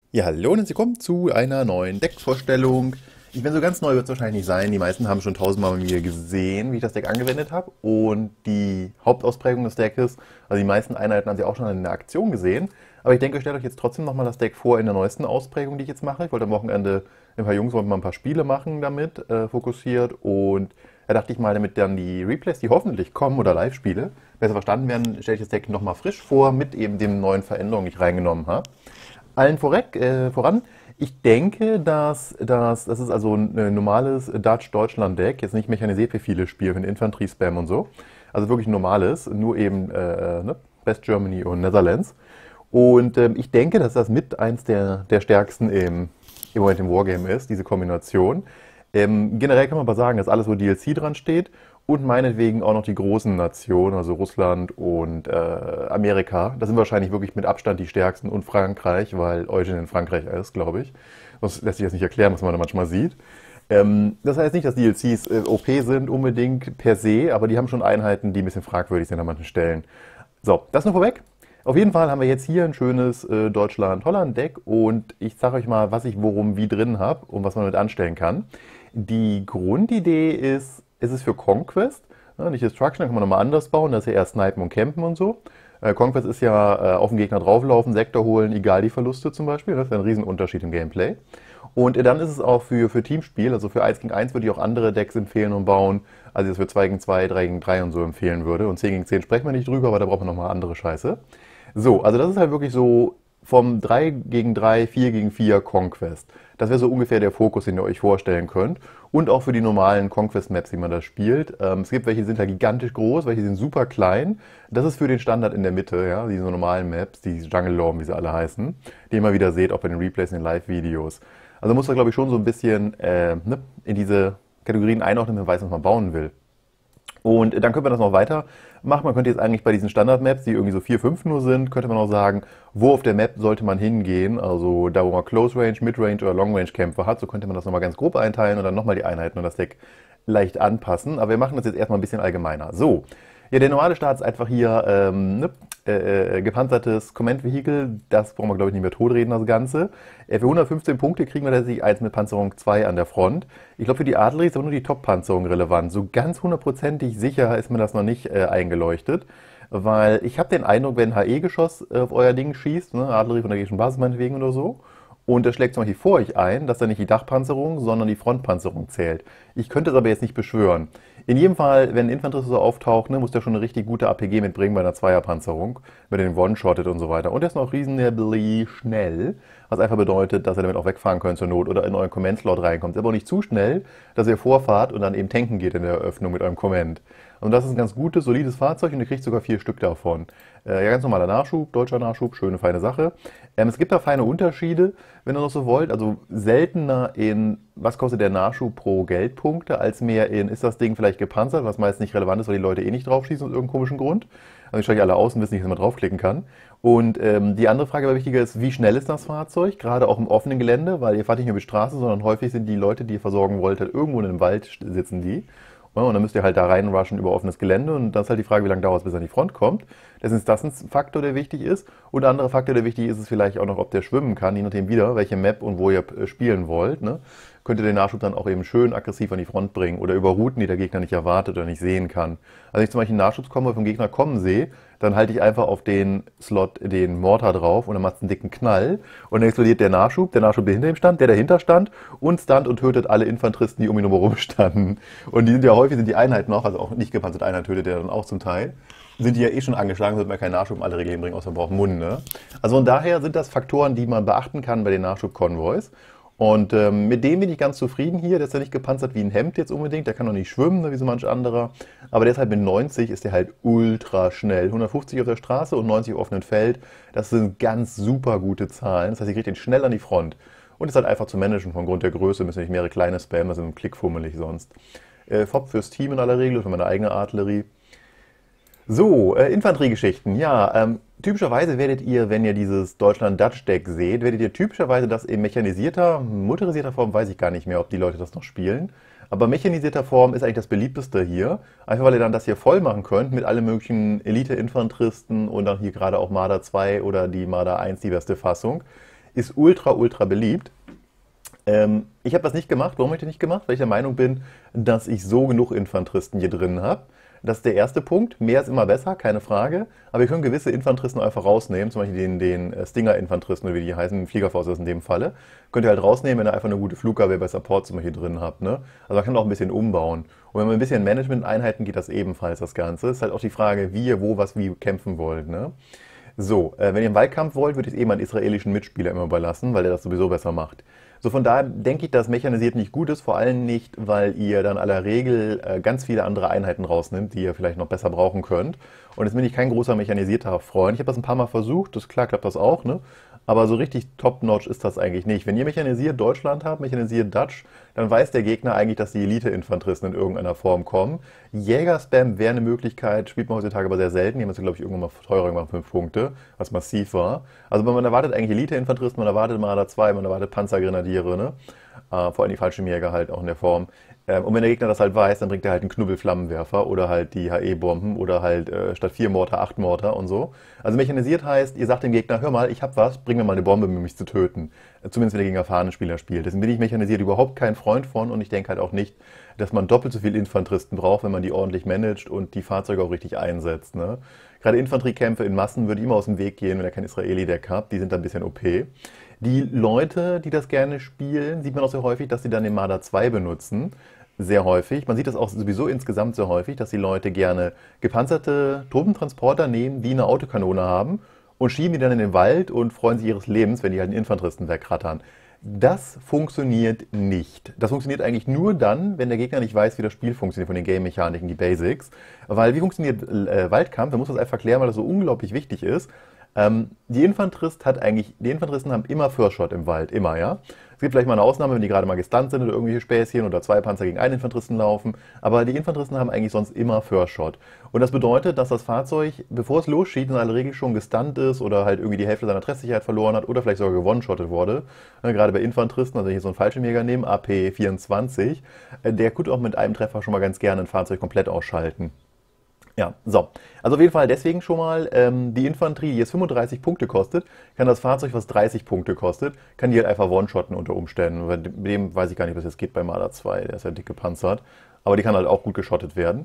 Ja, hallo und herzlich willkommen zu einer neuen Deckvorstellung. Ich bin so ganz neu, wird es wahrscheinlich nicht sein. Die meisten haben schon tausendmal bei mir gesehen, wie ich das Deck angewendet habe. Und die Hauptausprägung des Deckes, also die meisten Einheiten haben Sie auch schon in der Aktion gesehen. Aber ich denke, ich stelle euch jetzt trotzdem nochmal das Deck vor in der neuesten Ausprägung, die ich jetzt mache. Ich wollte am Wochenende ein paar Jungs wollten mal ein paar Spiele machen damit, fokussiert. Und da dachte ich mal, damit dann die Replays, die hoffentlich kommen oder Live-Spiele, besser verstanden werden, stelle ich das Deck nochmal frisch vor mit eben den neuen Veränderungen, die ich reingenommen habe. Allen voran, ich denke, das ist also ein normales Dutch-Deutschland-Deck, jetzt nicht mechanisiert wie viele Spiele mit Infanterie-Spam und so. Also wirklich ein normales, nur eben ne? West Germany und Netherlands. Und ich denke, dass das mit eins der stärksten im Moment im Wargame ist, diese Kombination. Generell kann man aber sagen, dass alles, wo DLC dran steht und meinetwegen auch noch die großen Nationen, also Russland und Amerika, das sind wahrscheinlich wirklich mit Abstand die stärksten und Frankreich, weil Eugen in Frankreich ist, glaube ich. Sonst lässt sich das nicht erklären, was man da manchmal sieht. Das heißt nicht, dass DLCs OP sind unbedingt per se, aber die haben schon Einheiten, die ein bisschen fragwürdig sind an manchen Stellen. So, das nur vorweg. Auf jeden Fall haben wir jetzt hier ein schönes Deutschland-Holland-Deck und ich sage euch mal, was ich worum wie drin habe und was man damit anstellen kann. Die Grundidee ist, es ist für Conquest, ne, nicht Destruction, da kann man nochmal anders bauen, das ist ja eher Snipen und Campen und so. Conquest ist ja auf den Gegner drauflaufen, Sektor holen, egal die Verluste zum Beispiel, das ist ein Riesenunterschied im Gameplay. Und dann ist es auch für Teamspiel, also für 1 gegen 1 würde ich auch andere Decks empfehlen und bauen, als ich das für 2 gegen 2, 3 gegen 3 und so empfehlen würde. Und 10 gegen 10 sprechen wir nicht drüber, aber da braucht man nochmal andere Scheiße. So, also das ist halt wirklich so vom 3 gegen 3, 4 gegen 4 Conquest. Das wäre so ungefähr der Fokus, den ihr euch vorstellen könnt. Und auch für die normalen Conquest-Maps, wie man das spielt. Es gibt welche, die sind halt gigantisch groß, welche sind super klein. Das ist für den Standard in der Mitte, ja, diese normalen Maps, die Jungle Lorm, wie sie alle heißen, die ihr immer wieder seht, auch bei den Replays in den Live-Videos. Also muss man, glaube ich, schon so ein bisschen ne, in diese Kategorien einordnen, wenn man weiß, was man bauen will. Und dann könnte man das noch weiter machen. Man könnte jetzt eigentlich bei diesen Standard-Maps, die irgendwie so 4, 5 nur sind, könnte man auch sagen, wo auf der Map sollte man hingehen. Also da, wo man Close Range, Mid Range oder Long Range Kämpfe hat, so könnte man das nochmal ganz grob einteilen und dann nochmal die Einheiten und das Deck leicht anpassen. Aber wir machen das jetzt erstmal ein bisschen allgemeiner. So, ja, der normale Start ist einfach hier ne, gepanzertes Command-Vehikel. Das brauchen wir, glaube ich, nicht mehr totreden, das Ganze. Für 115 Punkte kriegen wir tatsächlich eins mit Panzerung 2 an der Front. Ich glaube, für die Artillerie ist aber nur die Top-Panzerung relevant. So ganz hundertprozentig sicher ist mir das noch nicht eingeleuchtet. Weil ich habe den Eindruck, wenn ein HE-Geschoss auf euer Ding schießt, ne, Artillerie von der gegnerischen Basis meinetwegen oder so, und das schlägt zum Beispiel vor euch ein, dass da nicht die Dachpanzerung, sondern die Frontpanzerung zählt. Ich könnte es aber jetzt nicht beschwören. In jedem Fall, wenn ein Infanterist so auftaucht, ne, muss der schon eine richtig gute APG mitbringen bei einer Zweierpanzerung, mit den One-Shotted und so weiter. Und der ist noch reasonably schnell, was einfach bedeutet, dass er damit auch wegfahren könnt zur Not oder in euren Command-Slot reinkommt. Ist aber auch nicht zu schnell, dass ihr vorfahrt und dann eben tanken geht in der Eröffnung mit eurem Command. Und das ist ein ganz gutes, solides Fahrzeug und ihr kriegt sogar 4 Stück davon. Ja, ganz normaler Nachschub, deutscher Nachschub, schöne, feine Sache. Es gibt da feine Unterschiede, wenn ihr noch so wollt. Also seltener in, was kostet der Nachschub pro Geldpunkte, als mehr in, ist das Ding vielleicht gepanzert, was meist nicht relevant ist, weil die Leute eh nicht draufschießen aus irgendeinem komischen Grund. Also ich steige alle aus und wissen nicht, dass man draufklicken kann. Und die andere Frage, die wichtiger ist, wie schnell ist das Fahrzeug? Gerade auch im offenen Gelände, weil ihr fahrt nicht nur über die Straße, sondern häufig sind die Leute, die ihr versorgen wollt, halt irgendwo in einem Wald sitzen die. Ja, und dann müsst ihr halt da reinrushen über offenes Gelände und das ist halt die Frage, wie lange dauert es, bis er an die Front kommt. Deswegen ist das ein Faktor, der wichtig ist. Und ein anderer Faktor, der wichtig ist, ist vielleicht auch noch, ob der schwimmen kann, je nachdem wieder, welche Map und wo ihr spielen wollt. Ne? Könnt ihr den Nachschub dann auch eben schön aggressiv an die Front bringen oder über Routen, die der Gegner nicht erwartet oder nicht sehen kann. Also wenn ich zum Beispiel einen Nachschubskombo vom Gegner kommen sehe, dann halte ich einfach auf den Slot den Mortar drauf und dann macht es einen dicken Knall und dann explodiert der Nachschub, der hinter ihm stand, der dahinter stand und stunt und tötet alle Infanteristen, die um ihn herum standen. Und die sind ja häufig, sind die Einheiten noch, also auch nicht gepanzerte Einheit tötet der dann auch zum Teil, sind die ja eh schon angeschlagen, wird man keinen Nachschub in alle Regeln bringen, außer man braucht Mund. Ne? Also von daher sind das Faktoren, die man beachten kann bei den Nachschubkonvois. Und mit dem bin ich ganz zufrieden hier. Der ist ja nicht gepanzert wie ein Hemd jetzt unbedingt. Der kann noch nicht schwimmen, ne, wie so manch anderer. Aber der ist halt mit 90, ist der halt ultra schnell. 150 auf der Straße und 90 auf offenem Feld. Das sind ganz super gute Zahlen. Das heißt, ihr kriegt den schnell an die Front. Und ist halt einfach zu managen von Grund der Größe. Müssen nicht mehrere kleine Spammer, sind klickfummelig sonst. FOB fürs Team in aller Regel, für meine eigene Artillerie. So, Infanteriegeschichten. Ja, typischerweise werdet ihr, wenn ihr dieses Deutschland-Dutch-Deck seht, werdet ihr typischerweise das in mechanisierter, motorisierter Form, weiß ich gar nicht mehr, ob die Leute das noch spielen. Aber mechanisierter Form ist eigentlich das beliebteste hier. Einfach weil ihr dann das hier voll machen könnt mit allen möglichen Elite-Infanteristen und dann hier gerade auch Marder 2 oder die Marder 1, die beste Fassung. ist ultra, ultra beliebt. Ich habe das nicht gemacht. Warum habe ich das nicht gemacht? Weil ich der Meinung bin, dass ich so genug Infanteristen hier drin habe. Das ist der erste Punkt. Mehr ist immer besser, keine Frage. Aber wir können gewisse Infanteristen einfach rausnehmen. Zum Beispiel den Stinger-Infanteristen, oder wie die heißen, Fliegerfaust ist in dem Falle. Könnt ihr halt rausnehmen, wenn ihr einfach eine gute Flugabwehr bei Support zum Beispiel drin habt. Ne? Also man kann auch ein bisschen umbauen. Und wenn man ein bisschen Management-Einheiten geht, das ebenfalls das Ganze. Ist halt auch die Frage, wie ihr wo, was, wie kämpfen wollt. Ne? So, wenn ihr einen Wahlkampf wollt, würde ich es eben einen israelischen Mitspieler immer überlassen, weil der das sowieso besser macht. So, von daher denke ich, dass mechanisiert nicht gut ist, vor allem nicht, weil ihr dann aller Regel ganz viele andere Einheiten rausnimmt, die ihr vielleicht noch besser brauchen könnt. Und jetzt bin ich kein großer mechanisierter Freund. Ich habe das ein paar Mal versucht, das klar klappt das auch, ne? Aber so richtig top-notch ist das eigentlich nicht. Wenn ihr mechanisiert Deutschland habt, mechanisiert Dutch, dann weiß der Gegner eigentlich, dass die Elite-Infanteristen in irgendeiner Form kommen. Jäger-Spam wäre eine Möglichkeit, spielt man heutzutage aber sehr selten. Die haben jetzt, glaube ich, irgendwann mal teurer gemacht, 5 Punkte, was massiv war. Also man erwartet eigentlich Elite-Infanteristen, man erwartet Marder 2, man erwartet Panzergrenadiere, ne? Vor allem die Fallschirmjäger halt auch in der Form. Und wenn der Gegner das halt weiß, dann bringt er halt einen Knubbelflammenwerfer oder halt die HE-Bomben oder halt statt 4 Mortar 8 Mortar und so. Also mechanisiert heißt, ihr sagt dem Gegner, hör mal, ich hab was, bring mir mal eine Bombe, um mich zu töten. Zumindest wenn er gegen erfahrene Spieler spielt. Deswegen bin ich mechanisiert überhaupt kein Freund von und ich denke halt auch nicht, dass man doppelt so viele Infanteristen braucht, wenn man die ordentlich managt und die Fahrzeuge auch richtig einsetzt. Ne? Gerade Infanteriekämpfe in Massen würde ich immer aus dem Weg gehen, wenn ihr kein Israeli-Deck habt. Die sind da ein bisschen OP. Die Leute, die das gerne spielen, sieht man auch sehr häufig, dass sie dann den Marder 2 benutzen. Sehr häufig. Man sieht das auch sowieso insgesamt sehr häufig, dass die Leute gerne gepanzerte Truppentransporter nehmen, die eine Autokanone haben und schieben die dann in den Wald und freuen sich ihres Lebens, wenn die halt einen Infanteristen wegrattern. Das funktioniert nicht. Das funktioniert eigentlich nur dann, wenn der Gegner nicht weiß, wie das Spiel funktioniert, von den Game-Mechaniken, die Basics. Weil wie funktioniert Waldkampf? Man muss das einfach erklären, weil das so unglaublich wichtig ist. Die Infanteristen haben immer First Shot im Wald, immer, ja. Es gibt vielleicht mal eine Ausnahme, wenn die gerade mal gestunt sind oder irgendwelche Späßchen oder 2 Panzer gegen einen Infanteristen laufen, aber die Infanteristen haben eigentlich sonst immer First Shot. Und das bedeutet, dass das Fahrzeug, bevor es losschießt, in aller Regel schon gestunt ist oder halt irgendwie die Hälfte seiner Treffsicherheit verloren hat oder vielleicht sogar gewone-shottet wurde. Gerade bei Infanteristen, also wenn ich hier so einen Fallschirmjäger nehme, AP 24, der könnte auch mit einem Treffer schon mal ganz gerne ein Fahrzeug komplett ausschalten. Ja, so. Also auf jeden Fall deswegen schon mal die Infanterie, die jetzt 35 Punkte kostet, kann das Fahrzeug, was 30 Punkte kostet, kann die halt einfach one-shotten unter Umständen. Bei dem weiß ich gar nicht, was jetzt geht bei Marder 2, der ist ja dick gepanzert. Aber die kann halt auch gut geschottet werden.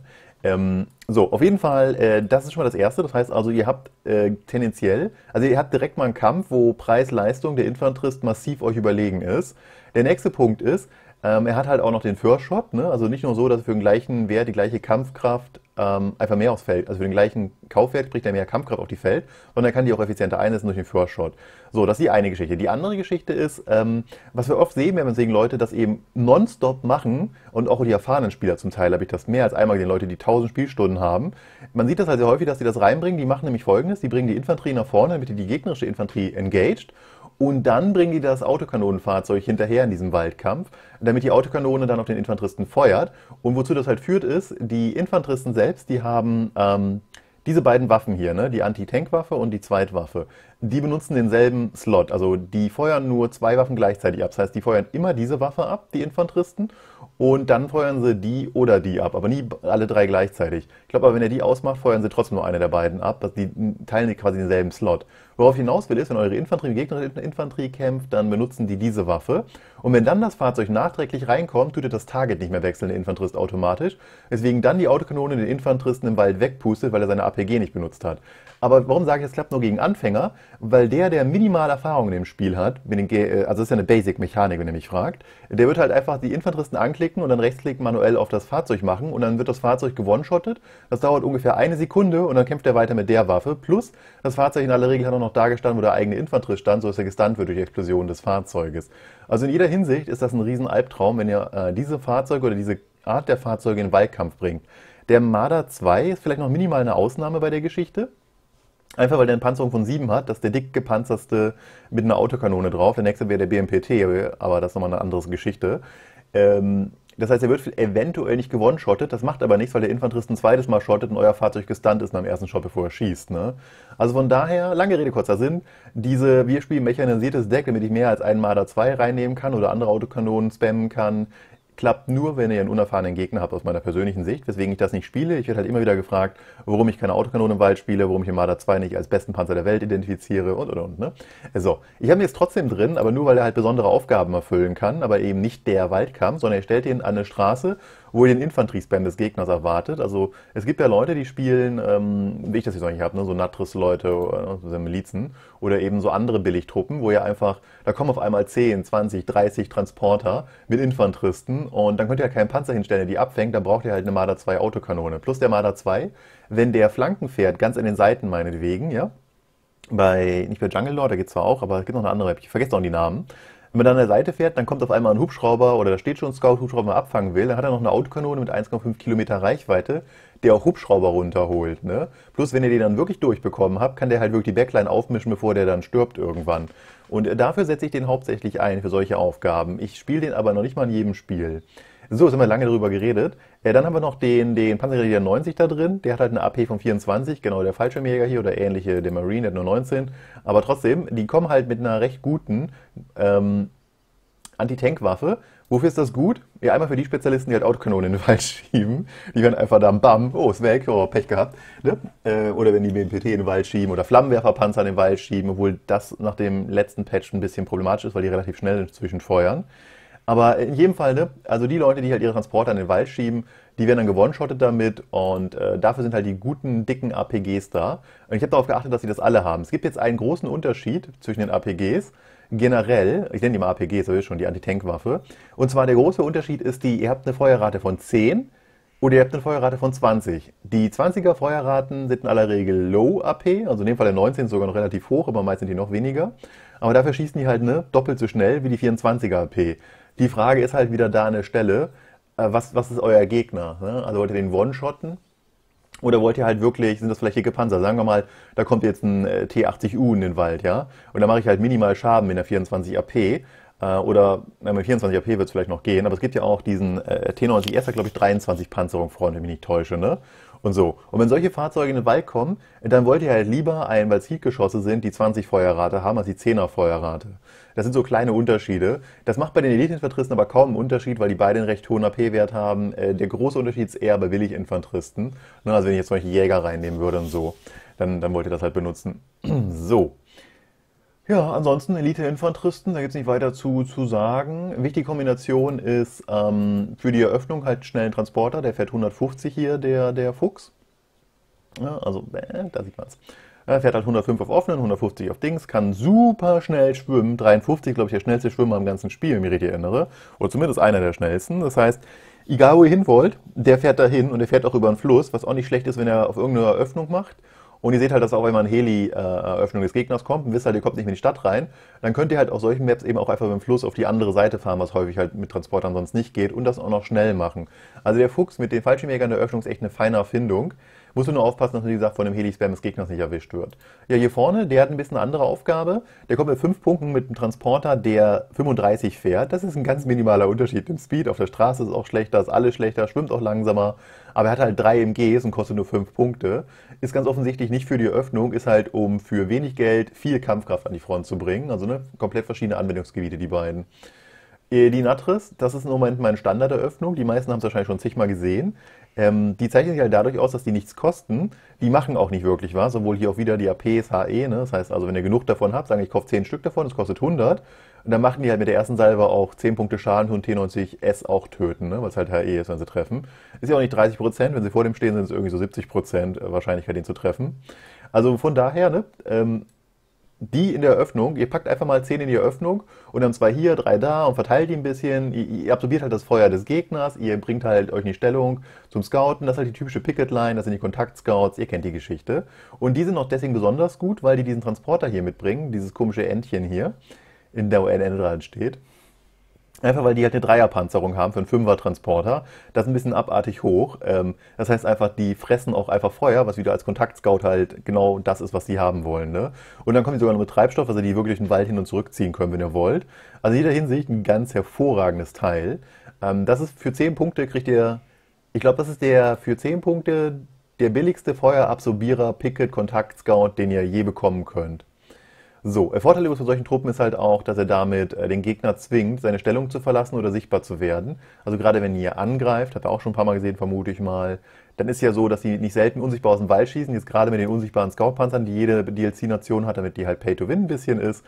So, auf jeden Fall, das ist schon mal das Erste. Das heißt also, ihr habt tendenziell, also ihr habt direkt mal einen Kampf, wo Preis-Leistung der Infanterist massiv euch überlegen ist. Der nächste Punkt ist, er hat halt auch noch den First Shot, ne? Also nicht nur so, dass er für den gleichen Wert die gleiche Kampfkraft einfach mehr aufs Feld, also für den gleichen Kaufwert kriegt er mehr Kampfkraft auf die Feld, sondern er kann die auch effizienter einsetzen durch den First Shot. So, das ist die eine Geschichte. Die andere Geschichte ist, was wir oft sehen, wenn wir sehen Leute das eben nonstop machen und auch die erfahrenen Spieler zum Teil, habe ich das mehr als einmal gesehen, Leute, die 1000 Spielstunden haben. Man sieht das halt sehr häufig, dass die das reinbringen, die machen nämlich Folgendes, die bringen die Infanterie nach vorne, damit die gegnerische Infanterie engaged. Und dann bringen die das Autokanonenfahrzeug hinterher in diesem Waldkampf, damit die Autokanone dann auf den Infanteristen feuert. Und wozu das halt führt ist, die Infanteristen selbst, die haben diese beiden Waffen hier, ne, die Anti-Tank-Waffe und die Zweitwaffe, die benutzen denselben Slot. Also die feuern nur 2 Waffen gleichzeitig ab. Das heißt, die feuern immer diese Waffe ab, die Infanteristen, und dann feuern sie die oder die ab, aber nie alle 3 gleichzeitig. Ich glaube aber, wenn ihr die ausmacht, feuern sie trotzdem nur eine der beiden ab. Die teilen quasi denselben Slot. Worauf ich hinaus will, ist, wenn eure Infanterie mit gegnerischer Infanterie kämpft, dann benutzen die diese Waffe. Und wenn dann das Fahrzeug nachträglich reinkommt, tut ihr das Target nicht mehr wechseln, der Infanterist automatisch. Deswegen dann die Autokanone den Infanteristen im Wald wegpustet, weil er seine APG nicht benutzt hat. Aber warum sage ich, das klappt nur gegen Anfänger? Weil der minimal Erfahrung in dem Spiel hat, also das ist ja eine Basic-Mechanik, wenn ihr mich fragt, der wird halt einfach die Infanteristen anklicken und dann Rechtsklick manuell auf das Fahrzeug machen und dann wird das Fahrzeug gewone-shottet. Das dauert ungefähr 1 Sekunde und dann kämpft er weiter mit der Waffe. Plus, das Fahrzeug in aller Regel hat auch noch da gestanden, wo der eigene Infanterist stand, so dass er gestunt wird durch die Explosion des Fahrzeuges. Also in jeder Hinsicht ist das ein riesen Albtraum, wenn ihr diese Fahrzeuge oder diese Art der Fahrzeuge in den Waldkampf bringt. Der Marder 2 ist vielleicht noch minimal eine Ausnahme bei der Geschichte. Einfach weil der eine Panzerung von 7 hat, das ist der dick gepanzerste mit einer Autokanone drauf. Der nächste wäre der BMPT, aber das ist nochmal eine andere Geschichte. Das heißt, er wird eventuell nicht gewone-shottet, das macht aber nichts, weil der Infanterist ein zweites Mal shottet und euer Fahrzeug gestunt ist am ersten Shot, bevor er schießt. Ne? Also von daher, lange Rede, kurzer Sinn, wir spielen mechanisiertes Deck, damit ich mehr als einen Marder 2 reinnehmen kann oder andere Autokanonen spammen kann. klappt nur, wenn ihr einen unerfahrenen Gegner habt, aus meiner persönlichen Sicht, weswegen ich das nicht spiele. Ich werde halt immer wieder gefragt, warum ich keine Autokanone im Wald spiele, warum ich den Marder 2 nicht als besten Panzer der Welt identifiziere und, ne? So, ich habe ihn jetzt trotzdem drin, aber nur, weil er halt besondere Aufgaben erfüllen kann, aber eben nicht der Waldkampf, sondern er stellt ihn an eine Straße, wo ihr den Infanteriespam des Gegners erwartet. Also es gibt ja Leute, die spielen, wie ich das jetzt eigentlich habe, ne? So Natris-Leute, so Milizen oder eben so andere Billigtruppen, wo ihr einfach, da kommen auf einmal 10, 20, 30 Transporter mit Infanteristen und dann könnt ihr ja keinen Panzer hinstellen, der die abfängt, dann braucht ihr halt eine Marder 2 Autokanone. Plus der Marder 2, wenn der Flanken fährt, ganz an den Seiten meinetwegen, ja, nicht bei Jungle Lord, da geht's zwar auch, aber es gibt noch eine andere, ich vergesse auch die Namen. Wenn man dann an der Seite fährt, dann kommt auf einmal ein Hubschrauber oder da steht schon ein Scout-Hubschrauber, den man abfangen will. Dann hat er noch eine Autokanone mit 1,5 Kilometer Reichweite, der auch Hubschrauber runterholt. Ne? Plus, wenn ihr den dann wirklich durchbekommen habt, kann der halt wirklich die Backline aufmischen, bevor der dann stirbt irgendwann. Und dafür setze ich den hauptsächlich ein, für solche Aufgaben. Ich spiele den aber noch nicht mal in jedem Spiel. So, jetzt haben wir lange darüber geredet. Dann haben wir noch den Panzergrenadier 90 da drin. Der hat halt eine AP von 24, genau der Fallschirmjäger hier oder ähnliche, der Marine, der hat nur 19. Aber trotzdem, die kommen halt mit einer recht guten Anti-Tank-Waffe. Wofür ist das gut? Ja, einmal für die Spezialisten, die halt Autokanonen in den Wald schieben. Die werden einfach dann bam, oh, ist weg, oh, Pech gehabt. Ne? Oder wenn die BMPT in den Wald schieben oder Flammenwerferpanzer in den Wald schieben, obwohl das nach dem letzten Patch ein bisschen problematisch ist, weil die relativ schnell inzwischen feuern. Aber in jedem Fall, ne, also die Leute, die halt ihre Transporter in den Wald schieben, die werden dann gewone-shottet damit und dafür sind halt die guten, dicken APGs da. Und ich habe darauf geachtet, dass sie das alle haben. Es gibt jetzt einen großen Unterschied zwischen den APGs. Generell, ich nenne die mal APGs, das ist schon die Anti-Tank-Waffe. Und zwar der große Unterschied ist ihr habt eine Feuerrate von 10 oder ihr habt eine Feuerrate von 20. Die 20er Feuerraten sind in aller Regel Low AP, also in dem Fall der 19 ist sogar noch relativ hoch, aber meist sind die noch weniger. Aber dafür schießen die halt ne, doppelt so schnell wie die 24er AP. Die Frage ist halt wieder da an der Stelle, was ist euer Gegner? Ne? Also wollt ihr den One-Shotten? Oder wollt ihr halt wirklich, sind das vielleicht dicke Panzer? Sagen wir mal, da kommt jetzt ein T80U in den Wald, ja? Und da mache ich halt minimal Schaden mit der 24 AP. Oder mit 24 AP wird es vielleicht noch gehen, aber es gibt ja auch diesen T90S, glaube ich, 23 Panzerung, Freunde, wenn ich mich nicht täusche, ne? Und so. Und wenn solche Fahrzeuge in den Wald kommen, dann wollt ihr halt lieber weil es Heatgeschosse sind, die 20 Feuerrate haben, als die 10er Feuerrate. Das sind so kleine Unterschiede. Das macht bei den Elite-Infanteristen aber kaum einen Unterschied, weil die beide einen recht hohen AP-Wert haben. Der große Unterschied ist eher bei Willig-Infanteristen. Ne, also wenn ich jetzt zum Beispiel Jäger reinnehmen würde und so, dann wollt ihr das halt benutzen. So. Ja, ansonsten Elite-Infanteristen, da gibt es nicht weiter zu sagen. Wichtige Kombination ist für die Eröffnung halt schnell ein Transporter, der fährt 150 hier, der Fuchs. Ja, also, da sieht man es. Er fährt halt 105 auf offenen, 150 auf Dings, kann super schnell schwimmen. 53, glaube ich, der schnellste Schwimmer im ganzen Spiel, wenn ich mich richtig erinnere. Oder zumindest einer der schnellsten. Das heißt, egal wo ihr hin wollt, der fährt dahin und der fährt auch über den Fluss, was auch nicht schlecht ist, wenn er auf irgendeine Eröffnung macht. Und ihr seht halt, dass auch wenn man Heli-Eröffnung des Gegners kommt und wisst halt, ihr kommt nicht mehr in die Stadt rein, dann könnt ihr halt auf solchen Maps eben auch einfach mit dem Fluss auf die andere Seite fahren, was häufig halt mit Transportern sonst nicht geht und das auch noch schnell machen. Also der Fuchs mit den Fallschirmjägern der Eröffnung ist echt eine feine Erfindung. Musst du nur aufpassen, dass, wie gesagt, von dem Heli-Spam des Gegners nicht erwischt wird. Ja, hier vorne, der hat ein bisschen eine andere Aufgabe. Der kommt mit 5 Punkten mit einem Transporter, der 35 fährt. Das ist ein ganz minimaler Unterschied im Speed. Auf der Straße ist es auch schlechter, ist alles schlechter, schwimmt auch langsamer. Aber er hat halt 3 MGs und kostet nur 5 Punkte. Ist ganz offensichtlich nicht für die Eröffnung, ist halt, um für wenig Geld viel Kampfkraft an die Front zu bringen. Also ne, komplett verschiedene Anwendungsgebiete, die beiden. Die Natris, das ist im Moment meine Standarderöffnung. Die meisten haben es wahrscheinlich schon zigmal gesehen. Die zeichnen sich halt dadurch aus, dass die nichts kosten. Die machen auch nicht wirklich was, obwohl hier auch wieder die APs HE, ne? Das heißt also, wenn ihr genug davon habt, sagen ich kaufe 10 Stück davon, das kostet 100. Und dann machen die halt mit der ersten Salve auch 10 Punkte Schaden und T90S auch töten, ne? Weil es halt HE ist, wenn sie treffen. Ist ja auch nicht 30%, wenn sie vor dem stehen, sind es irgendwie so 70% Wahrscheinlichkeit, den zu treffen. Also von daher, ne? Die in der Eröffnung, ihr packt einfach mal 10 in die Eröffnung und dann 2 hier, 3 da und verteilt die ein bisschen. Ihr absorbiert halt das Feuer des Gegners, ihr bringt halt euch in die Stellung zum Scouten. Das ist halt die typische Picket-Line, das sind die Kontaktscouts, ihr kennt die Geschichte. Und die sind auch deswegen besonders gut, weil die diesen Transporter hier mitbringen, dieses komische Entchen hier, in der ONN dran steht. Einfach weil die halt eine Dreierpanzerung haben für einen Fünfer-Transporter. Das ist ein bisschen abartig hoch. Das heißt einfach, die fressen auch einfach Feuer, was wieder als Kontaktscout halt genau das ist, was die haben wollen. Ne? Und dann kommen die sogar noch mit Treibstoff, also die wirklich den Wald hin und zurückziehen können, wenn ihr wollt. Also in jeder Hinsicht ein ganz hervorragendes Teil. Das ist für 10 Punkte kriegt ihr, ich glaube, das ist der für 10 Punkte der billigste Feuerabsorbierer Picket Kontaktscout, den ihr je bekommen könnt. So, Vorteil von solchen Truppen ist halt auch, dass er damit den Gegner zwingt, seine Stellung zu verlassen oder sichtbar zu werden. Also gerade wenn ihr angreift, habt ihr auch schon ein paar Mal gesehen, vermute ich mal, dann ist ja so, dass sie nicht selten unsichtbar aus dem Wald schießen. Jetzt gerade mit den unsichtbaren Scout-Panzern, die jede DLC-Nation hat, damit die halt Pay-to-Win ein bisschen ist,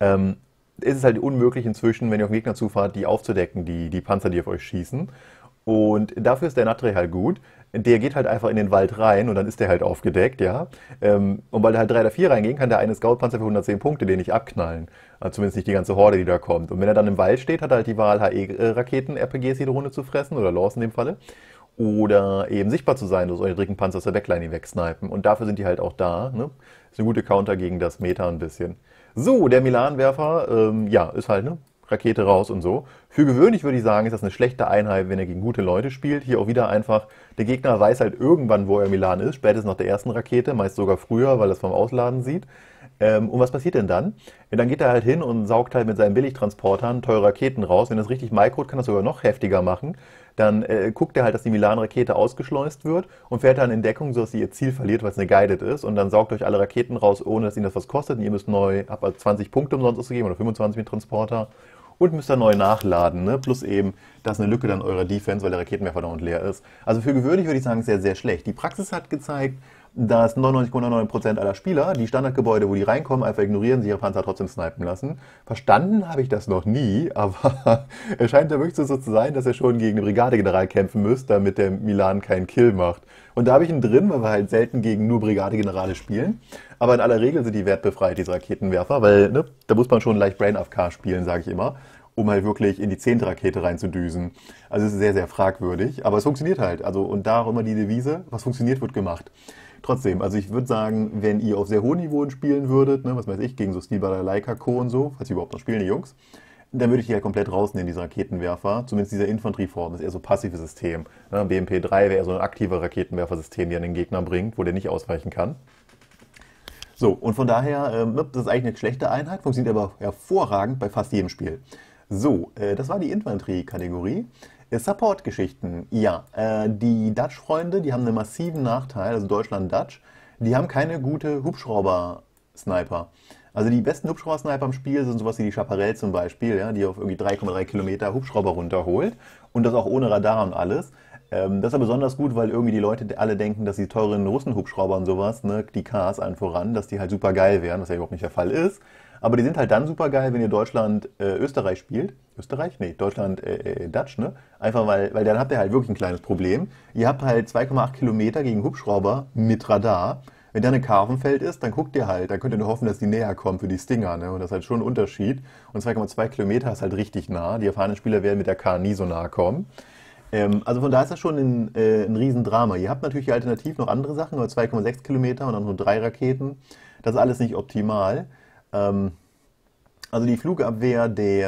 ist es halt unmöglich inzwischen, wenn ihr auf den Gegner zufahrt, die aufzudecken, die Panzer, die auf euch schießen. Und dafür ist der Natri halt gut. Der geht halt einfach in den Wald rein und dann ist der halt aufgedeckt, ja. Und weil da halt 3 oder 4 reingehen, kann der eine Scout-Panzer für 110 Punkte den nicht abknallen. Also zumindest nicht die ganze Horde, die da kommt. Und wenn er dann im Wald steht, hat er halt die Wahl, HE-Raketen-RPGs jede Runde zu fressen, oder Laws in dem Falle. Oder eben sichtbar zu sein, dass eure Panzer aus der Backline wegsnipen. Und dafür sind die halt auch da, ne? Ist eine gute Counter gegen das Meta ein bisschen. So, der Milan-Werfer, ja, ist halt, ne? Rakete raus und so. Für gewöhnlich würde ich sagen, ist das eine schlechte Einheit, wenn er gegen gute Leute spielt. Hier auch wieder einfach, der Gegner weiß halt irgendwann, wo er Milan ist, spätestens nach der ersten Rakete, meist sogar früher, weil er es vom Ausladen sieht. Und was passiert denn dann? Ja, dann geht er halt hin und saugt halt mit seinen Billigtransportern teure Raketen raus. Wenn er es richtig microt, kann er es sogar noch heftiger machen. Dann guckt er halt, dass die Milan-Rakete ausgeschleust wird und fährt dann in Deckung, sodass sie ihr Ziel verliert, weil es eine Guided ist. Und dann saugt euch alle Raketen raus, ohne dass ihnen das was kostet. Und ihr müsst neu, habt also 20 Punkte umsonst auszugeben oder 25 mit Transporter. Und müsst dann neu nachladen, ne? Plus eben, da ist eine Lücke dann eurer Defense, weil der Raketenwerfer dauernd leer ist. Also für gewöhnlich würde ich sagen, sehr, sehr schlecht. Die Praxis hat gezeigt, dass 99,9% aller Spieler die Standardgebäude, wo die reinkommen, einfach ignorieren, sich ihre Panzer trotzdem snipen lassen. Verstanden habe ich das noch nie, aber es scheint ja wirklich so zu sein, dass ihr schon gegen eine Brigadegeneral kämpfen müsst, damit der Milan keinen Kill macht. Und da habe ich ihn drin, weil wir halt selten gegen nur Brigadegenerale spielen. Aber in aller Regel sind die wertbefreit, diese Raketenwerfer, weil ne, da muss man schon leicht Brain AFK spielen, sage ich immer, um halt wirklich in die 10. Rakete reinzudüsen. Also es ist sehr, sehr fragwürdig, aber es funktioniert halt. Also und da auch immer die Devise, was funktioniert, wird gemacht. Trotzdem, also ich würde sagen, wenn ihr auf sehr hohen Niveauen spielen würdet, ne, was weiß ich, gegen so Stilbader Leica Co. und so, falls ihr überhaupt noch spielen, die Jungs, dann würde ich die halt komplett rausnehmen, diese Raketenwerfer. Zumindest dieser Infanterieform, das ist eher so passives System. Ne, BMP-3 wäre eher so ein aktiver Raketenwerfersystem, der den Gegner bringt, wo der nicht ausweichen kann. So, und von daher, das ist eigentlich eine schlechte Einheit, funktioniert aber hervorragend bei fast jedem Spiel. So, das war die Infanterie-Kategorie. Support-Geschichten, ja. Die Dutch-Freunde, die haben einen massiven Nachteil, also Deutschland-Dutch, die haben keine gute Hubschrauber-Sniper. Also die besten Hubschrauber-Sniper im Spiel sind sowas wie die Chaparral zum Beispiel, ja, die auf irgendwie 3,3 Kilometer Hubschrauber runterholt und das auch ohne Radar und alles. Das ist ja besonders gut, weil irgendwie die Leute alle denken, dass die teuren Russen-Hubschrauber und sowas, ne, die Ks allen voran, dass die halt super geil wären, was ja überhaupt nicht der Fall ist. Aber die sind halt dann super geil, wenn ihr Deutschland-Österreich spielt. Österreich? Nee, Deutschland-Dutch, ne? Einfach weil dann habt ihr halt wirklich ein kleines Problem. Ihr habt halt 2,8 Kilometer gegen Hubschrauber mit Radar. Wenn da eine K auf dem Feld ist, dann guckt ihr halt, dann könnt ihr nur hoffen, dass die näher kommen für die Stinger, ne? Und das ist halt schon ein Unterschied. Und 2,2 Kilometer ist halt richtig nah. Die erfahrenen Spieler werden mit der K nie so nah kommen. Also von daher ist das schon ein Riesendrama. Ihr habt natürlich alternativ noch andere Sachen, aber 2,6 Kilometer und dann nur 3 Raketen. Das ist alles nicht optimal. Also die Flugabwehr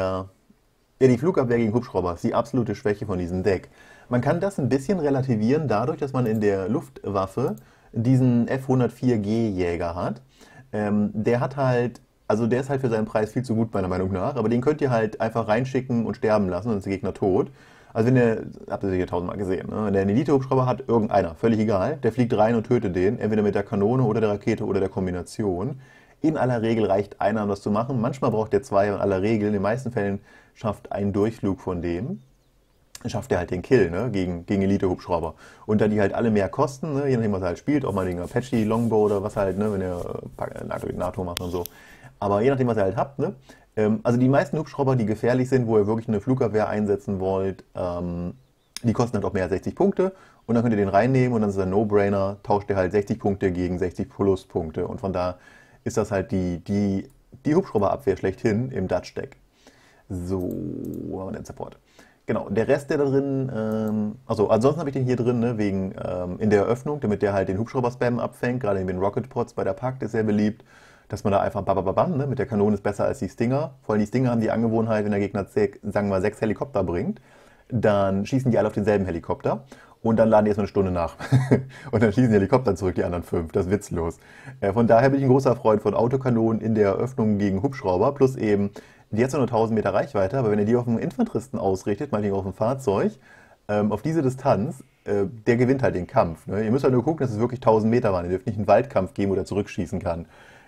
die Flugabwehr gegen Hubschrauber ist die absolute Schwäche von diesem Deck. Man kann das ein bisschen relativieren dadurch, dass man in der Luftwaffe diesen F-104G-Jäger hat. Der hat halt, also der ist halt für seinen Preis viel zu gut meiner Meinung nach, aber den könnt ihr halt einfach reinschicken und sterben lassen und ist der Gegner tot. Also wenn der, habt ihr sicher tausendmal gesehen, ne? Wenn der einen Elite-Hubschrauber hat, irgendeiner, völlig egal, der fliegt rein und tötet den, entweder mit der Kanone oder der Rakete oder der Kombination. In aller Regel reicht einer, um das zu machen. Manchmal braucht der zwei, in aller Regel. In den meisten Fällen schafft ein Durchflug von dem, schafft er halt den Kill, ne, gegen Elite-Hubschrauber. Und da die halt alle mehr kosten, ne, je nachdem, was er halt spielt, auch mal den Apache Longbow oder was halt, ne, wenn er NATO macht und so. Aber je nachdem, was ihr halt habt, ne, also die meisten Hubschrauber, die gefährlich sind, wo ihr wirklich eine Flugabwehr einsetzen wollt, die kosten halt auch mehr als 60 Punkte. Und dann könnt ihr den reinnehmen und dann ist es ein No-Brainer, tauscht ihr halt 60 Punkte gegen 60 Pluspunkte. Und von da ist das halt die Hubschrauberabwehr schlechthin im Dutch-Deck. So, wo haben wir den Support? Genau, der Rest, der da drin, also ansonsten habe ich den hier drin, ne, wegen in der Eröffnung, damit der halt den Hubschrauber-Spam abfängt, gerade in den Rocket-Pods bei der Pakt ist sehr beliebt, dass man da einfach bababam, ne, mit der Kanone ist besser als die Stinger. Vor allem die Stinger haben die Angewohnheit, wenn der Gegner, sagen wir mal, 6 Helikopter bringt, dann schießen die alle auf denselben Helikopter. Und dann laden die erstmal eine Stunde nach. Und dann schießen die Helikopter zurück, die anderen 5. Das ist witzlos. Von daher bin ich ein großer Freund von Autokanonen in der Eröffnung gegen Hubschrauber. Plus eben, die hat zwar nur 1000 Meter Reichweite, aber wenn ihr die auf einen Infanteristen ausrichtet, meinetwegen auf ein Fahrzeug, auf diese Distanz, der gewinnt halt den Kampf. Ne? Ihr müsst halt nur gucken, dass es wirklich 1000 Meter waren. Ihr dürft nicht einen Waldkampf geben, wo der zurückschießen kann.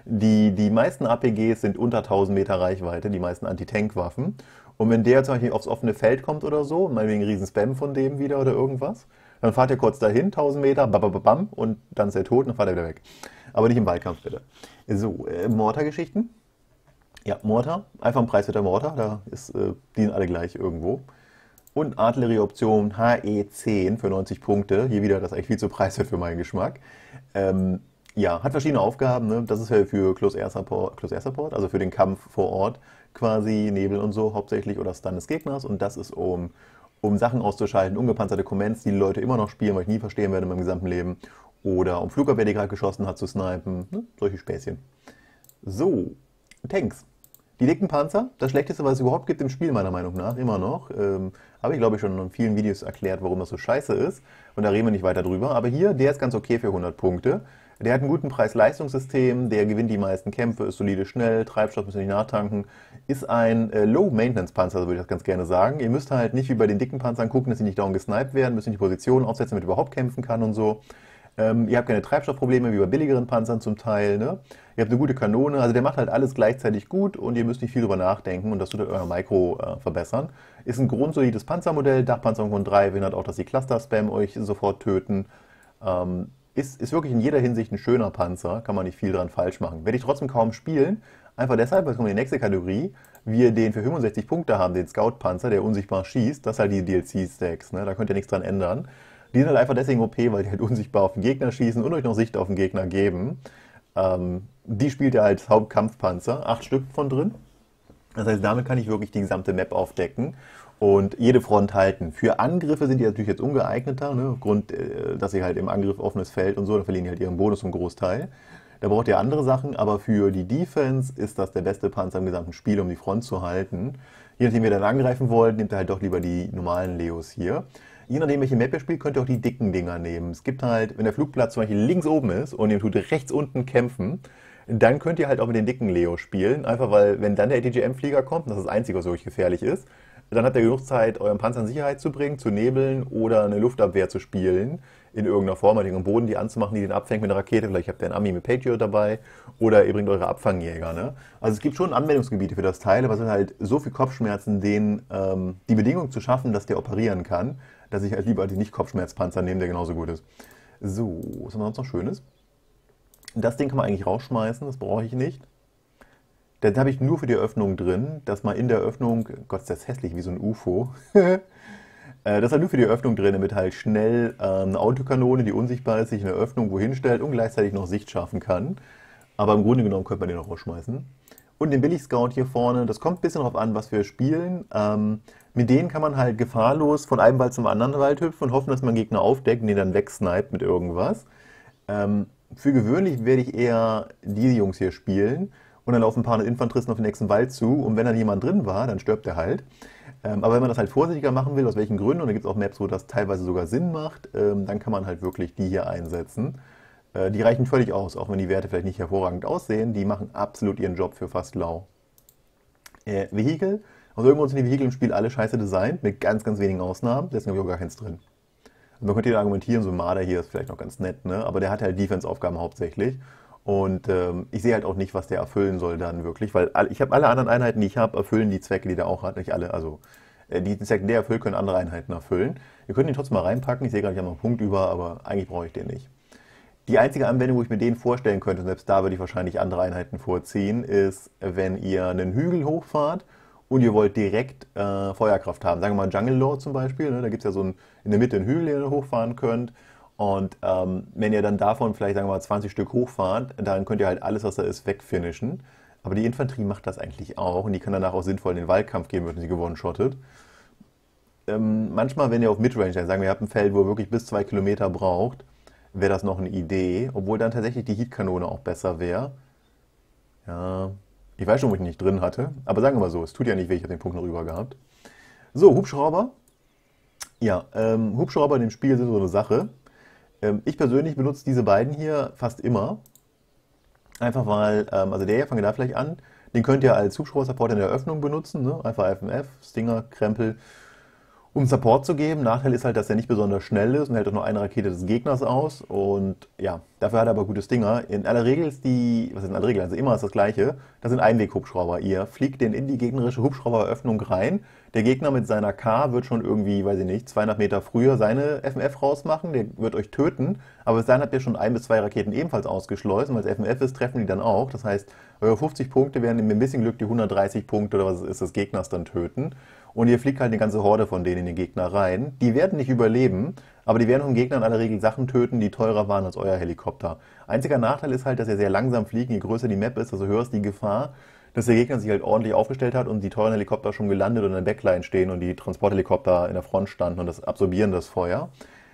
Die meisten APGs sind unter 1000 Meter Reichweite, die meisten Anti-Tank-Waffen. Und wenn der zum Beispiel aufs offene Feld kommt oder so, meinetwegen einen riesen Spam von dem wieder oder irgendwas, dann fahrt ihr kurz dahin, 1000 Meter, bam, und dann ist er tot und dann fahrt er wieder weg. Aber nicht im Wahlkampf, bitte. So, Mortar-Geschichten. Ja, Mortar, einfach ein preiswerter Mortar, die sind alle gleich irgendwo. Und Artillerieoption HE10 für 90 Punkte. Hier wieder, das ist eigentlich viel zu preiswert für meinen Geschmack. Ähm, ja, hat verschiedene Aufgaben. Ne? Das ist ja für Close Air Support, also für den Kampf vor Ort quasi, Nebel und so hauptsächlich oder Stun des Gegners. Und das ist um Sachen auszuschalten, ungepanzerte Commands, die Leute immer noch spielen, weil ich nie verstehen werde in meinem gesamten Leben. Oder um Flugabwehr, die gerade geschossen hat, zu snipen. Ne? Solche Späßchen. So, Tanks. Die dicken Panzer, das Schlechteste, was es überhaupt gibt im Spiel, meiner Meinung nach, immer noch. Habe ich, glaube ich, schon in vielen Videos erklärt, warum das so scheiße ist. Und da reden wir nicht weiter drüber. Aber hier, der ist ganz okay für 100 Punkte. Der hat einen guten Preis-Leistungssystem, der gewinnt die meisten Kämpfe, ist solide schnell, Treibstoff müssen nicht nachtanken. Ist ein Low-Maintenance-Panzer, so würde ich das ganz gerne sagen. Ihr müsst halt nicht wie bei den dicken Panzern gucken, dass sie nicht down gesniped werden, müsst nicht die Position aufsetzen, damit ihr überhaupt kämpfen kann und so. Ihr habt keine Treibstoffprobleme wie bei billigeren Panzern zum Teil. Ne? Ihr habt eine gute Kanone, also der macht halt alles gleichzeitig gut und ihr müsst nicht viel drüber nachdenken und das tut euer Micro verbessern. Ist ein grundsolides Panzermodell, Dachpanzerung von 3, verhindert auch, dass die Cluster-Spam euch sofort töten. Ist wirklich in jeder Hinsicht ein schöner Panzer, kann man nicht viel dran falsch machen. Werde ich trotzdem kaum spielen, einfach deshalb, weil kommen wir in die nächste Kategorie, wir den für 65 Punkte haben, den Scout-Panzer, der unsichtbar schießt, das ist halt die DLC-Stacks, ne? Da könnt ihr nichts dran ändern. Die sind halt einfach deswegen OP, weil die halt unsichtbar auf den Gegner schießen und euch noch Sicht auf den Gegner geben. Die spielt ihr als Hauptkampfpanzer, 8 Stück von drin. Das heißt, damit kann ich wirklich die gesamte Map aufdecken und jede Front halten. Für Angriffe sind die natürlich jetzt ungeeigneter, ne? Aufgrund, dass sie halt im Angriff offenes Feld und so, da verlieren die halt ihren Bonus zum Großteil. Da braucht ihr andere Sachen, aber für die Defense ist das der beste Panzer im gesamten Spiel, um die Front zu halten. Je nachdem, wie ihr dann angreifen wollt, nehmt ihr halt doch lieber die normalen Leos hier. Je nachdem, welche Map ihr spielt, könnt ihr auch die dicken Dinger nehmen. Es gibt halt, wenn der Flugplatz zum Beispiel links oben ist und ihr tut rechts unten kämpfen, dann könnt ihr halt auch mit den dicken Leo spielen. Einfach weil, wenn dann der ATGM-Flieger kommt, das ist das Einzige, was wirklich gefährlich ist, dann habt ihr genug Zeit, euren Panzer in Sicherheit zu bringen, zu nebeln oder eine Luftabwehr zu spielen. In irgendeiner Form, halt den Boden die anzumachen, die den abfängt mit einer Rakete. Vielleicht habt ihr einen Ami mit Patriot dabei oder ihr bringt eure Abfangjäger. Ne? Also es gibt schon Anwendungsgebiete für das Teil, aber es sind halt so viel Kopfschmerzen, denen die Bedingung zu schaffen, dass der operieren kann, dass ich halt lieber die Nicht-Kopfschmerzpanzer nehme, der genauso gut ist. So, was haben wir sonst noch Schönes? Das Ding kann man eigentlich rausschmeißen, das brauche ich nicht. Das habe ich nur für die Öffnung drin, dass man in der Öffnung, Gott, ist das hässlich wie so ein UFO. Das ist halt nur für die Öffnung drin, damit halt schnell eine Autokanone, die unsichtbar ist, sich in der Öffnung wohin stellt und gleichzeitig noch Sicht schaffen kann. Aber im Grunde genommen könnte man den auch rausschmeißen. Und den Billig-Scout hier vorne, das kommt ein bisschen darauf an, was wir spielen. Mit denen kann man halt gefahrlos von einem Wald zum anderen Wald hüpfen und hoffen, dass man Gegner aufdeckt und den dann wegsniped mit irgendwas. Für gewöhnlich werde ich eher diese Jungs hier spielen und dann laufen ein paar Infanteristen auf den nächsten Wald zu und wenn dann jemand drin war, dann stirbt er halt. Aber wenn man das halt vorsichtiger machen will, aus welchen Gründen, und da gibt es auch Maps, wo das teilweise sogar Sinn macht, dann kann man halt wirklich die hier einsetzen. Die reichen völlig aus, auch wenn die Werte vielleicht nicht hervorragend aussehen, die machen absolut ihren Job für fast lau. Vehikel. Aus irgendeinem Grund sind die Vehikel im Spiel alle scheiße designt, mit ganz, ganz wenigen Ausnahmen. Da ist nämlich auch gar keins drin. Also man könnte ja argumentieren, so ein Marder hier ist vielleicht noch ganz nett, ne? Aber der hat halt Defense-Aufgaben hauptsächlich. Und ich sehe halt auch nicht, was der erfüllen soll dann wirklich, weil ich habe alle anderen Einheiten, die ich habe, erfüllen die Zwecke, die der auch hat. Nicht alle, also die Zwecke, die der erfüllt, können andere Einheiten erfüllen. Wir können ihn trotzdem mal reinpacken. Ich sehe gerade, ich habe noch einen Punkt über, aber eigentlich brauche ich den nicht. Die einzige Anwendung, wo ich mir den vorstellen könnte, und selbst da würde ich wahrscheinlich andere Einheiten vorziehen, ist, wenn ihr einen Hügel hochfahrt und ihr wollt direkt Feuerkraft haben. Sagen wir mal Jungle Lord zum Beispiel, ne? Da gibt es ja so in der Mitte einen Hügel, den ihr hochfahren könnt. Und wenn ihr dann davon vielleicht, sagen wir mal, 20 Stück hochfahrt, dann könnt ihr halt alles, was da ist, wegfinishen. Aber die Infanterie macht das eigentlich auch und die kann danach auch sinnvoll in den Waldkampf gehen, wenn sie gewonnen shottet. Manchmal, wenn ihr auf Midrange seid, sagen wir, ihr habt ein Feld, wo ihr wirklich bis 2 Kilometer braucht, wäre das noch eine Idee, obwohl dann tatsächlich die Heatkanone auch besser wäre. Ja, ich weiß schon, wo ich ihn nicht drin hatte, aber sagen wir mal so, es tut ja nicht weh, ich habe den Punkt noch rüber gehabt. So, Hubschrauber. Ja, Hubschrauber in dem Spiel sind so eine Sache. Ich persönlich benutze diese beiden hier fast immer. Einfach weil, also der hier, fangen wir da vielleicht an, den könnt ihr als Hubschrauber-Support in der Eröffnung benutzen, ne? Einfach FMF, Stinger, Krempel. um Support zu geben. Nachteil ist halt, dass er nicht besonders schnell ist und hält auch nur eine Rakete des Gegners aus. Und ja, dafür hat er aber gute Stinger. In aller Regel ist was ist in aller Regel? Also immer ist das Gleiche. Das sind Einweg-Hubschrauber. Ihr fliegt den in die gegnerische Hubschrauberöffnung rein. Der Gegner mit seiner K wird schon irgendwie, weiß ich nicht, 200 Meter früher seine FMF rausmachen. Der wird euch töten. Aber bis dahin habt ihr schon 1 bis 2 Raketen ebenfalls ausgeschleust. Und weil es FMF ist, treffen die dann auch. Das heißt, eure 50 Punkte werden mit ein bisschen Glück die 130 Punkte oder was es ist des Gegners dann töten. Und ihr fliegt halt eine ganze Horde von denen in den Gegner rein. Die werden nicht überleben, aber die werden vom Gegner in aller Regel Sachen töten, die teurer waren als euer Helikopter. Einziger Nachteil ist halt, dass ihr sehr langsam fliegen. Je größer die Map ist, desto höher ist die Gefahr, dass der Gegner sich halt ordentlich aufgestellt hat und die teuren Helikopter schon gelandet und in der Backline stehen und die Transporthelikopter in der Front standen und das absorbieren das Feuer.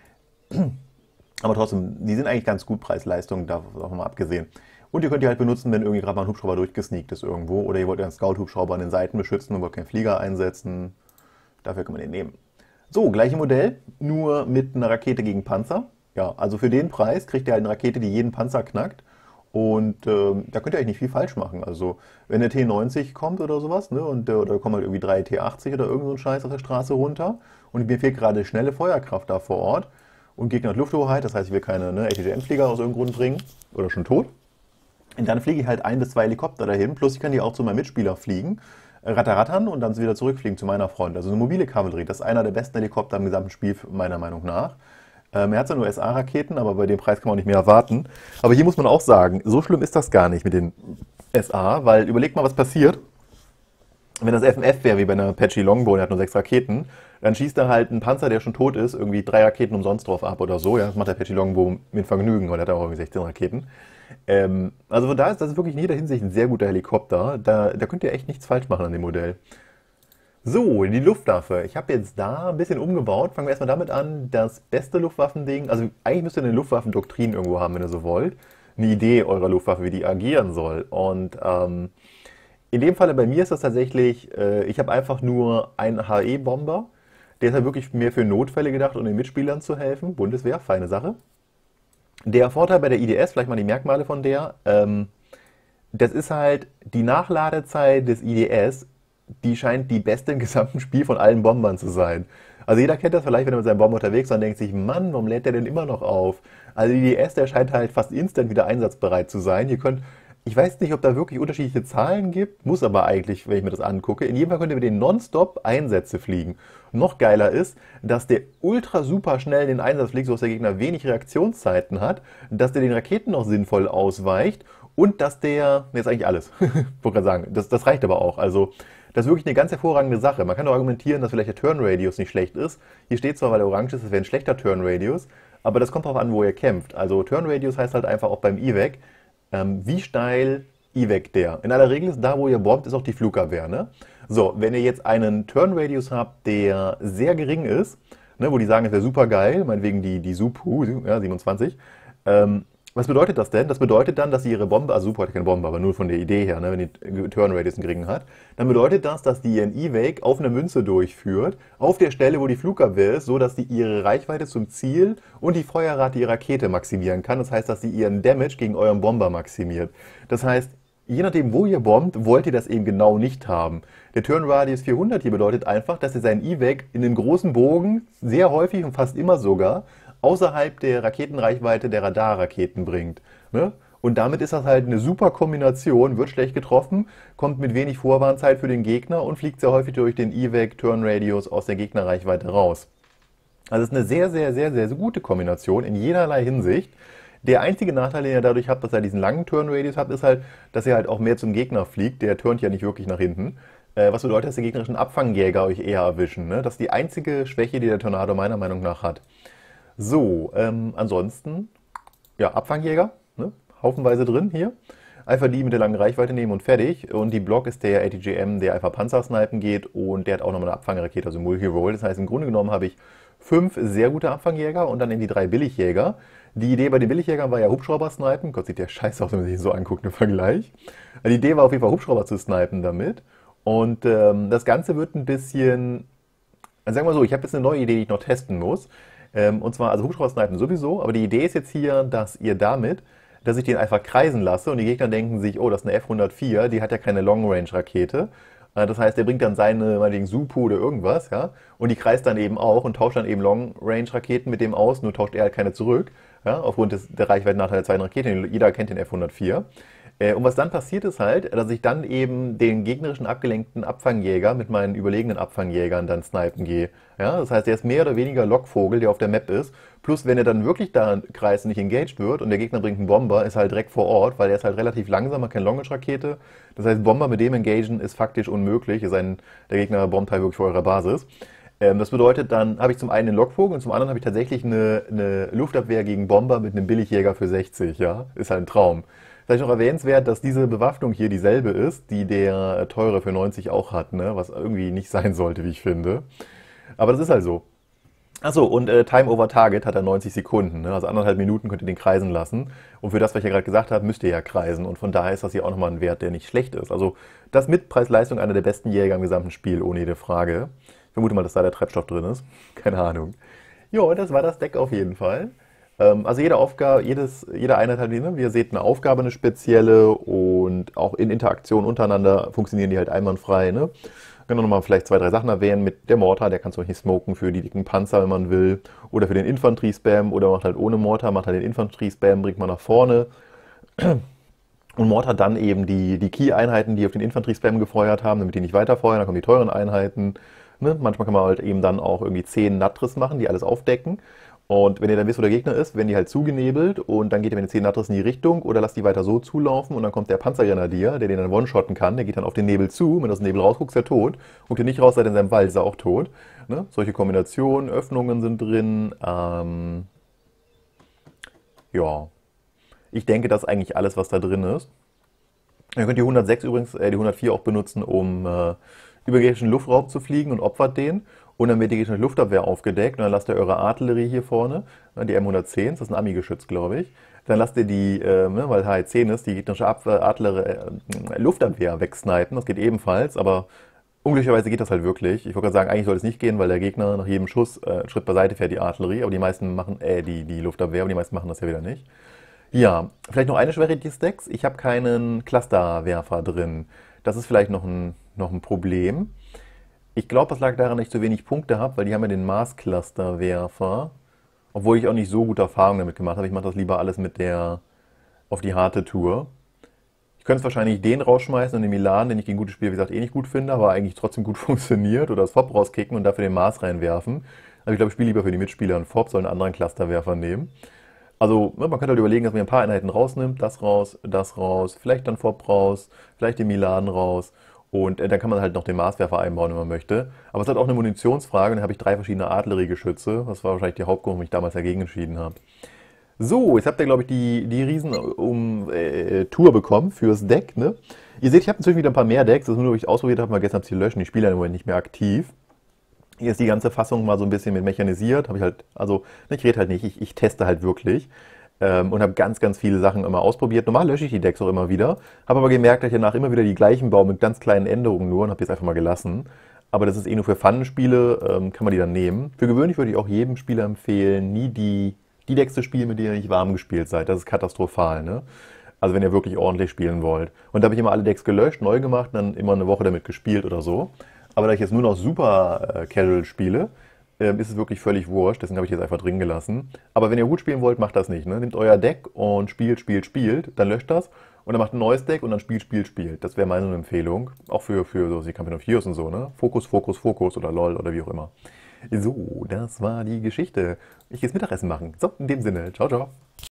Aber trotzdem, die sind eigentlich ganz gut Preis-Leistung, davon mal abgesehen. Und ihr könnt die halt benutzen, wenn irgendwie gerade mal ein Hubschrauber durchgesneakt ist irgendwo. Oder ihr wollt einen Scout-Hubschrauber an den Seiten beschützen und wollt keinen Flieger einsetzen. Dafür kann man den nehmen. So, gleiche Modell, nur mit einer Rakete gegen Panzer. Ja, also für den Preis kriegt ihr halt eine Rakete, die jeden Panzer knackt. Und da könnt ihr eigentlich nicht viel falsch machen. Also wenn der T90 kommt oder sowas, ne, und oder kommen halt irgendwie 3 T80 oder irgend so ein Scheiß auf der Straße runter und mir fehlt gerade schnelle Feuerkraft da vor Ort und Gegner hat Lufthoheit, das heißt, ich will keine ATGM-Flieger aus irgendeinem Grund bringen oder schon tot. Und dann fliege ich halt 1 bis 2 Helikopter dahin, plus ich kann die auch zu meinem Mitspieler fliegen, rattern und dann wieder zurückfliegen zu meiner Front. Also eine mobile Kavallerie, das ist einer der besten Helikopter im gesamten Spiel, meiner Meinung nach. Er hat zwar nur SA-Raketen, aber bei dem Preis kann man auch nicht mehr erwarten. Aber hier muss man auch sagen, so schlimm ist das gar nicht mit den SA, weil überlegt mal, was passiert, wenn das FMF wäre, wie bei einer Apache Longbow, der hat nur 6 Raketen, dann schießt er halt ein Panzer, der schon tot ist, irgendwie 3 Raketen umsonst drauf ab oder so. Ja, das macht der Apache Longbow mit Vergnügen, weil er hat auch irgendwie 16 Raketen. Also von daher ist das wirklich in jeder Hinsicht ein sehr guter Helikopter. Da könnt ihr echt nichts falsch machen an dem Modell. So, die Luftwaffe. Ich habe jetzt da ein bisschen umgebaut. Fangen wir erstmal damit an, das beste Luftwaffending, also eigentlich müsst ihr eine Luftwaffendoktrin irgendwo haben, wenn ihr so wollt. Eine Idee eurer Luftwaffe, wie die agieren soll. Und in dem Falle bei mir ist das tatsächlich, ich habe einfach nur einen HE-Bomber. Der ist halt wirklich mehr für Notfälle gedacht, um den Mitspielern zu helfen. Bundeswehr, feine Sache. Der Vorteil bei der IDS, vielleicht mal die Merkmale von der, das ist halt die Nachladezeit des IDS, die scheint die beste im gesamten Spiel von allen Bombern zu sein. Also jeder kennt das vielleicht, wenn er mit seinem Bomber unterwegs ist und denkt sich, Mann, warum lädt der denn immer noch auf? Also die IDS, der scheint halt fast instant wieder einsatzbereit zu sein. Ich weiß nicht, ob da wirklich unterschiedliche Zahlen gibt, muss aber eigentlich, wenn ich mir das angucke. In jedem Fall könnt ihr mit denen nonstop Einsätze fliegen. Noch geiler ist, dass der ultra super schnell in den Einsatz fliegt, sodass der Gegner wenig Reaktionszeiten hat, dass der den Raketen noch sinnvoll ausweicht und dass der, jetzt eigentlich alles, wollte gerade sagen, das reicht aber auch. Also das ist wirklich eine ganz hervorragende Sache. Man kann auch argumentieren, dass vielleicht der Turn-Radius nicht schlecht ist. Hier steht zwar, weil er orange ist, es wäre ein schlechter Turn-Radius, aber das kommt darauf an, wo ihr kämpft. Also Turn-Radius heißt halt einfach auch beim Evac, wie steil Evac der. In aller Regel ist da, wo ihr bombt, ist auch die Flugabwehr. Ne? So, wenn ihr jetzt einen Turn-Radius habt, der sehr gering ist, ne, wo die sagen, es wäre super geil, meinetwegen die Supu, ja, 27, was bedeutet das denn? Das bedeutet dann, dass sie ihre Bombe, also Supu hat keine Bombe, aber nur von der Idee her, ne, wenn die Turn-Radius einen geringen hat, dann bedeutet das, dass die ihren Evac auf eine Münze durchführt, auf der Stelle, wo die Flugabwehr ist, so dass die ihre Reichweite zum Ziel und die Feuerrate ihrer Rakete maximieren kann. Das heißt, dass sie ihren Damage gegen euren Bomber maximiert. Das heißt, je nachdem, wo ihr bombt, wollt ihr das eben genau nicht haben. Der Turn-Radius 400 hier bedeutet einfach, dass ihr seinen Evac in einem großen Bogen, sehr häufig und fast immer sogar, außerhalb der Raketenreichweite der Radarraketen bringt. Ne? Und damit ist das halt eine super Kombination, wird schlecht getroffen, kommt mit wenig Vorwarnzeit für den Gegner und fliegt sehr häufig durch den Evac-Turn-Radius aus der Gegnerreichweite raus. Also es ist eine sehr, sehr, sehr, sehr gute Kombination in jederlei Hinsicht. Der einzige Nachteil, den ihr dadurch habt, dass ihr diesen langen Turn-Radius habt, ist halt, dass ihr halt auch mehr zum Gegner fliegt. Der turnt ja nicht wirklich nach hinten. Was bedeutet, dass die gegnerischen Abfangjäger euch eher erwischen. Ne? Das ist die einzige Schwäche, die der Tornado meiner Meinung nach hat. So, ansonsten, ja, Abfangjäger, ne? Haufenweise drin hier. Einfach die mit der langen Reichweite nehmen und fertig. Und die Block ist der ATGM, der einfach Panzersnipen geht und der hat auch nochmal eine Abfangrakete, also Multi-Roll. Das heißt, im Grunde genommen habe ich 5 sehr gute Abfangjäger und dann eben die 3 Billigjäger. Die Idee bei den Billigjägern war ja Hubschrauber-Snipen. Gott, sieht der scheiße aus, wenn man sich so anguckt im Vergleich. Die Idee war auf jeden Fall, Hubschrauber zu snipen damit. Und das Ganze wird ein bisschen, also sagen wir mal so, ich habe jetzt eine neue Idee, die ich noch testen muss. Und zwar, also Hubschrauber-Snipen sowieso, aber die Idee ist jetzt hier, dass ihr damit, dass ich den einfach kreisen lasse und die Gegner denken sich, oh, das ist eine F-104, die hat ja keine Long-Range-Rakete. Das heißt, der bringt dann seine, meinetwegen Supu oder irgendwas, ja, und die kreist dann eben auch und tauscht dann eben Long-Range-Raketen mit dem aus, nur tauscht er halt keine zurück, ja, aufgrund der Reichweitennachteil der zweiten Rakete. Jeder kennt den F-104. Und was dann passiert ist halt, dass ich dann eben den gegnerischen abgelenkten Abfangjäger mit meinen überlegenen Abfangjägern dann snipen gehe. Ja, das heißt, er ist mehr oder weniger Lockvogel, der auf der Map ist. Plus, wenn er dann wirklich da kreist und nicht engaged wird und der Gegner bringt einen Bomber, ist halt direkt vor Ort, weil er ist halt relativ langsam, hat keine Long-Range-Rakete. Das heißt, Bomber mit dem engagen ist faktisch unmöglich, es sei denn, der Gegner bombt halt wirklich vor eurer Basis. Das bedeutet, dann habe ich zum einen den Lockvogel und zum anderen habe ich tatsächlich eine Luftabwehr gegen Bomber mit einem Billigjäger für 60, ja. Ist halt ein Traum. Vielleicht noch erwähnenswert, dass diese Bewaffnung hier dieselbe ist, die der teure für 90 auch hat, ne? Was irgendwie nicht sein sollte, wie ich finde. Aber das ist halt so. Achso, und Time over Target hat er 90 Sekunden, ne? Also 1,5 Minuten könnt ihr den kreisen lassen. Und für das, was ich ja gerade gesagt habe, müsst ihr ja kreisen. Und von daher ist das hier auch nochmal ein Wert, der nicht schlecht ist. Also das mit Preis-Leistung einer der besten Jäger im gesamten Spiel, ohne jede Frage. Ich vermute mal, dass da der Treibstoff drin ist. Keine Ahnung. Jo, das war das Deck auf jeden Fall. Also jede Aufgabe, jede Einheit halt, ne? Wie ihr seht, eine Aufgabe, eine spezielle und auch in Interaktion untereinander funktionieren die halt einwandfrei. Ne? Ich kann auch nochmal vielleicht 2, 3 Sachen erwähnen mit der Mortar, der kann zum Beispiel smoken für die dicken Panzer, wenn man will, oder für den Infanterie-Spam, oder macht halt ohne Mortar, macht halt den Infanterie-Spam, bringt man nach vorne. Und Mord hat dann eben die Key-Einheiten, die auf den Infanterie-Spam gefeuert haben, damit die nicht weiterfeuern, dann kommen die teuren Einheiten. Ne? Manchmal kann man halt eben dann auch irgendwie 10 Natris machen, die alles aufdecken. Und wenn ihr dann wisst, wo der Gegner ist, werden die halt zugenebelt und dann geht ihr mit den 10 Natris in die Richtung oder lasst die weiter so zulaufen und dann kommt der Panzergrenadier, der den dann one-shotten kann, der geht dann auf den Nebel zu, wenn du aus dem Nebel rausguckst, ist er tot. Guckt ihr nicht raus, seid in seinem Wald, ist er auch tot. Ne? Solche Kombinationen, Öffnungen sind drin. Ja, ich denke, das ist eigentlich alles, was da drin ist. Ihr könnt die 106 übrigens, die 104 auch benutzen, um über gegnerischen Luftraum zu fliegen und opfert den. Und dann wird die gegnerische Luftabwehr aufgedeckt und dann lasst ihr eure Artillerie hier vorne, die M110, das ist ein Ami-Geschütz, glaube ich. Dann lasst ihr die, weil HE10 ist, die gegnerische Luftabwehr wegsnipen, das geht ebenfalls, aber unglücklicherweise geht das halt wirklich. Ich wollte gerade sagen, eigentlich soll es nicht gehen, weil der Gegner nach jedem Schuss einen Schritt beiseite fährt, die Artillerie, aber die meisten machen, die Luftabwehr, aber die meisten machen das ja wieder nicht. Ja, vielleicht noch eine Schwäche des Decks. Ich habe keinen Clusterwerfer drin. Das ist vielleicht noch ein Problem. Ich glaube, das lag daran, dass ich zu wenig Punkte habe, weil die haben ja den Mars-Clusterwerfer. Obwohl ich auch nicht so gute Erfahrungen damit gemacht habe. Ich mache das lieber alles mit der auf die harte Tour. Ich könnte jetzt wahrscheinlich den rausschmeißen und den Milan, den ich gegen gute Spiele, wie gesagt, eh nicht gut finde, aber eigentlich trotzdem gut funktioniert. Oder das Fob rauskicken und dafür den Mars reinwerfen. Aber ich glaube, ich spiele lieber für die Mitspieler einen Fob, soll einen anderen Clusterwerfer nehmen. Also, ne, man könnte halt überlegen, dass man ein paar Einheiten rausnimmt, das raus, vielleicht dann Fob raus, vielleicht den Milan raus und dann kann man halt noch den Marswerfer einbauen, wenn man möchte. Aber es ist halt auch eine Munitionsfrage und dann habe ich 3 verschiedene Artilleriegeschütze. Das war wahrscheinlich die Hauptgrund, warum ich damals dagegen entschieden habe. So, jetzt habt ihr, glaube ich, die Riesen-Tour bekommen fürs Deck. Ne? Ihr seht, ich habe natürlich wieder ein paar mehr Decks. Das ist nur, weil ich ausprobiert habe, mal gestern habe ich die löschen. Die spiele ja im Moment nicht mehr aktiv. Hier ist die ganze Fassung mal so ein bisschen mit mechanisiert. Habe ich halt, also ich rede halt nicht, ich teste halt wirklich. Und habe ganz, ganz viele Sachen immer ausprobiert. Normal lösche ich die Decks auch immer wieder. Habe aber gemerkt, dass ich danach immer wieder die gleichen baue mit ganz kleinen Änderungen nur und habe jetzt einfach mal gelassen. Aber das ist eh nur für Fun-Spiele, kann man die dann nehmen. Für gewöhnlich würde ich auch jedem Spieler empfehlen, nie die Decks zu spielen, mit denen ihr nicht warm gespielt seid. Das ist katastrophal, ne? Also wenn ihr wirklich ordentlich spielen wollt. Und da habe ich immer alle Decks gelöscht, neu gemacht und dann immer eine Woche damit gespielt oder so. Aber da ich jetzt nur noch super casual spiele, ist es wirklich völlig wurscht. Deswegen habe ich jetzt einfach drin gelassen. Aber wenn ihr gut spielen wollt, macht das nicht. Ne? Nehmt euer Deck und spielt, dann löscht das und dann macht ein neues Deck und dann spielt. Das wäre meine Empfehlung. Auch für so die Company of Heroes und so. Ne? Fokus oder LOL oder wie auch immer. So, das war die Geschichte. Ich gehe jetzt Mittagessen machen. So, in dem Sinne. Ciao, ciao.